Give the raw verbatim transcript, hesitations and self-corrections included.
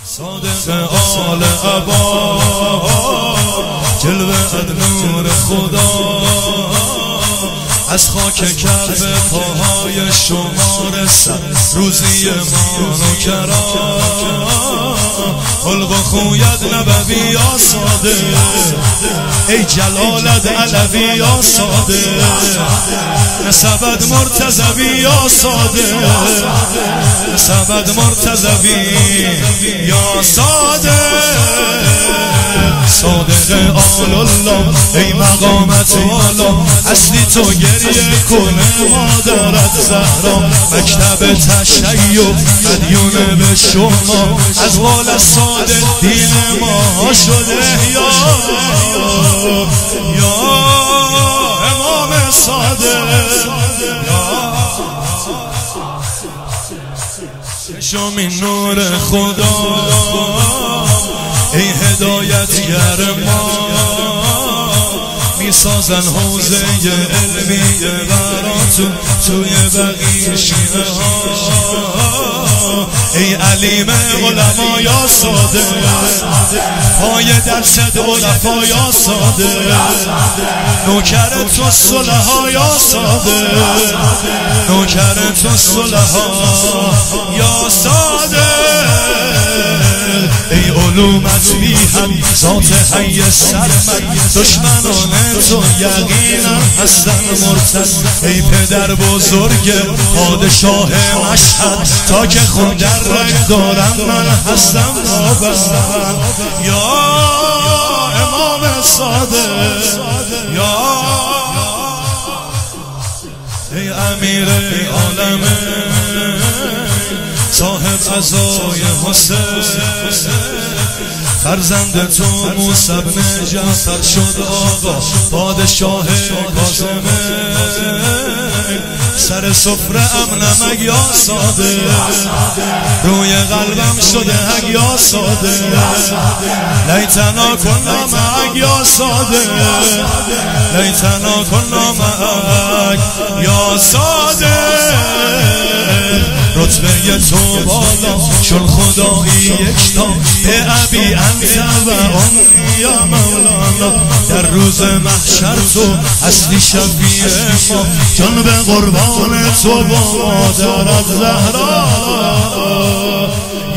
صادق آل عبا جلوه نور خدا از خاک کعبه پاهای شمار سر روزی مان و کرام خلق و خویت نبوی یا ساده ای جلالت علوی یا ساده نسبت مرتضوی یا ساده نسبت مرتضوی یا ساده صادق آل الله ای مقامت والا اصلی تو گریه کنه مادرت زهرا مکتب تشیع مدیونه به شما از قول صادق دین ما شده یا یا امام صادق شمی نور خدا ای هدایتگر ما میسازن حوزه علمی براتون توی بقیه شیعه ها ای علیم علما یا ساده پای درست علفا یا ساده نوکر تو صلحا یا ساده نوکر تو صلحا یا ساده ای علومت بی هم ذات حی سرمد دشمنان تو یقینا هستن مرتد ای پدر بزرگ پادشاه مشهد تا که خون در رنگ دارم من هستم نابرد یا امام صادق یا ای امیر عالم صاحب عزای حسین فرزند تو موسی بن جعفر شد آقا پادشاه کاظمه سر سفره امنمک یا ساده روی قلبم شده حق یا ساده لیتنا کنا معک یا ساده لیتنا کنا معک یا ساده رتبه تو بالا چون خدایی یکتا به ابی انت و امی یا مولانا در روز محشر تو اصلی شفیع ما جان به قربان تو با مادرت زهرا